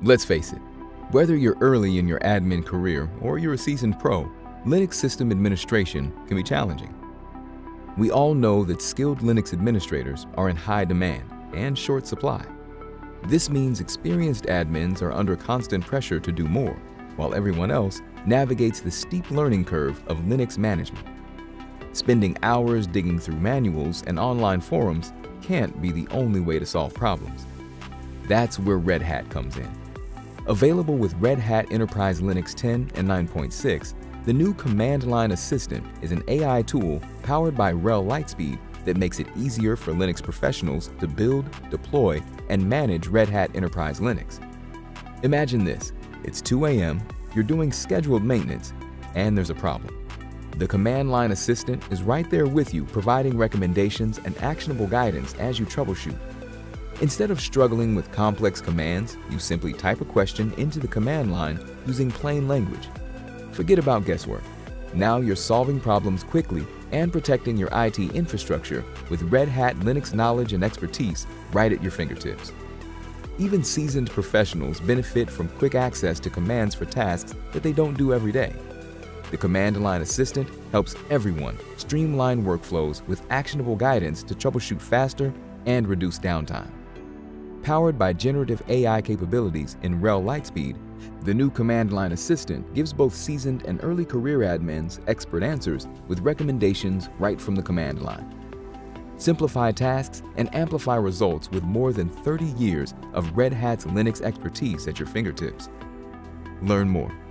Let's face it, whether you're early in your admin career or you're a seasoned pro, Linux system administration can be challenging. We all know that skilled Linux administrators are in high demand and short supply. This means experienced admins are under constant pressure to do more, while everyone else navigates the steep learning curve of Linux management. Spending hours digging through manuals and online forums can't be the only way to solve problems. That's where Red Hat comes in. Available with Red Hat Enterprise Linux 10 and 9.6, the new Command Line Assistant is an AI tool powered by RHEL Lightspeed that makes it easier for Linux professionals to build, deploy, and manage Red Hat Enterprise Linux. Imagine this: it's 2 a.m., you're doing scheduled maintenance, and there's a problem. The Command Line Assistant is right there with you, providing recommendations and actionable guidance as you troubleshoot. Instead of struggling with complex commands, you simply type a question into the command line using plain language. Forget about guesswork. Now you're solving problems quickly and protecting your IT infrastructure with Red Hat Linux knowledge and expertise right at your fingertips. Even seasoned professionals benefit from quick access to commands for tasks that they don't do every day. The Command Line Assistant helps everyone streamline workflows with actionable guidance to troubleshoot faster and reduce downtime. Powered by generative AI capabilities in RHEL Lightspeed, the new Command Line Assistant gives both seasoned and early career admins expert answers with recommendations right from the command line. Simplify tasks and amplify results with more than 30 years of Red Hat's Linux expertise at your fingertips. Learn more